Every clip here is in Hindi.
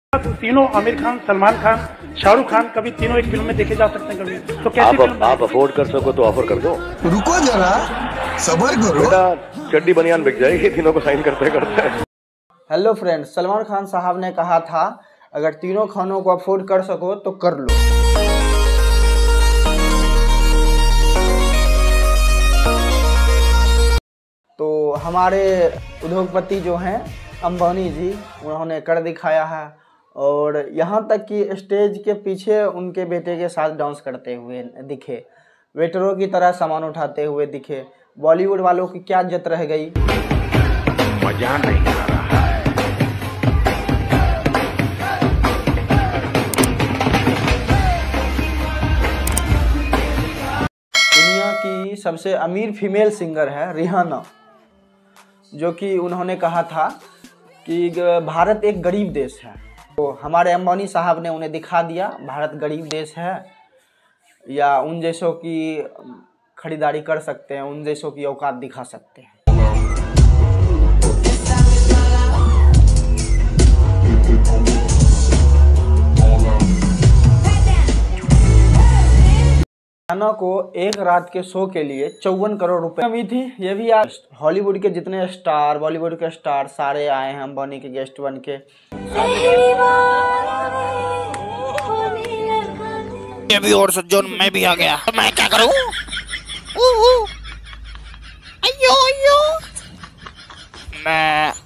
तीनों आमिर खान, सलमान खान, शाहरुख खान कभी तीनों एक फिल्म में देखे जा सकते हैं कभी, तो कैसे आप अफोर्ड कर सको तो ऑफर कर दो। रुको जरा सबर करो बेटा, चड्डी बनियान बिक जाएगी तीनों को साइन करते करते। हेलो फ्रेंड्स, सलमान खान साहब ने कहा था अगर तीनों खानों को अफोर्ड कर सको तो कर लो। तो हमारे उद्योगपति जो हैं अंबानी जी, उन्होंने कर दिखाया है। और यहाँ तक कि स्टेज के पीछे उनके बेटे के साथ डांस करते हुए दिखे, वेटरों की तरह सामान उठाते हुए दिखे। बॉलीवुड वालों की क्या इज्जत रह गई। मजा नहीं आ रहा है। दुनिया की सबसे अमीर फीमेल सिंगर है रिहाना, जो कि उन्होंने कहा था कि भारत एक गरीब देश है। तो हमारे अंबानी साहब ने उन्हें दिखा दिया भारत गरीब देश है, या उन जैसों की खरीदारी कर सकते हैं, उन जैसों की औकात दिखा सकते हैं। रिहाना को एक रात के शो के लिए 54 करोड़ रुपए कमी थी। ये भी आज हॉलीवुड के जितने स्टार, बॉलीवुड के स्टार सारे आए हैं अंबानी के गेस्ट बन के। ये भी और सज्जन, मैं भी आ गया, तो मैं क्या करूं? अयो अयो, मैं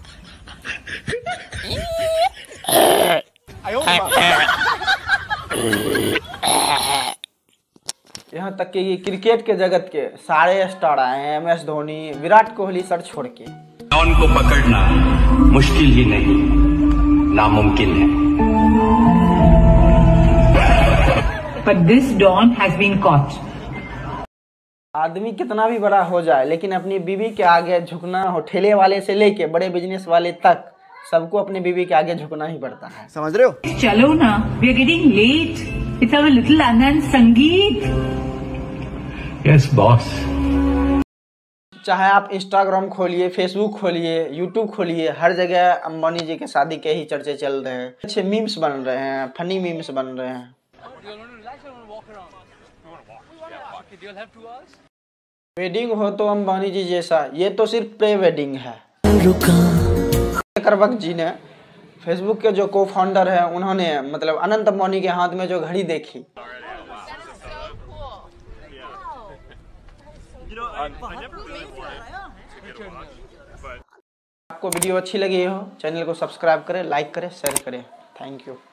यहाँ तक कि क्रिकेट के जगत के सारे स्टार आए हैं, MS धोनी, विराट कोहली सर छोड़ के। डॉन को पकड़ना मुश्किल ही नहीं, नामुमकिन है। But this Don has been caught. आदमी कितना भी बड़ा हो जाए, लेकिन अपनी बीवी के आगे झुकना हो, ठेले वाले से लेके बड़े बिजनेस वाले तक सबको अपनी बीवी के आगे झुकना ही पड़ता है। समझ रहे हो? चलो ना, we are getting late. It's our little Anand Sangeet. Yes, boss. चाहे आप इंस्टाग्राम खोलिए, फेसबुक खोलिए, यूट्यूब खोलिए, हर जगह अंबानी जी के शादी के ही चर्चे चल रहे हैं। अच्छे मीम्स बन रहे हैं, फनी मीम्स बन रहे हैं। वेडिंग हो तो अंबानी जी जैसा, ये तो सिर्फ प्री वेडिंग है। करवक जी ने, फेसबुक के जो को फाउंडर है, उन्होंने मतलब अनंत अंबानी के हाथ में जो घड़ी देखी, आपको वीडियो अच्छी लगी हो, चैनल को सब्सक्राइब करें, लाइक करें, शेयर करें। Thank you.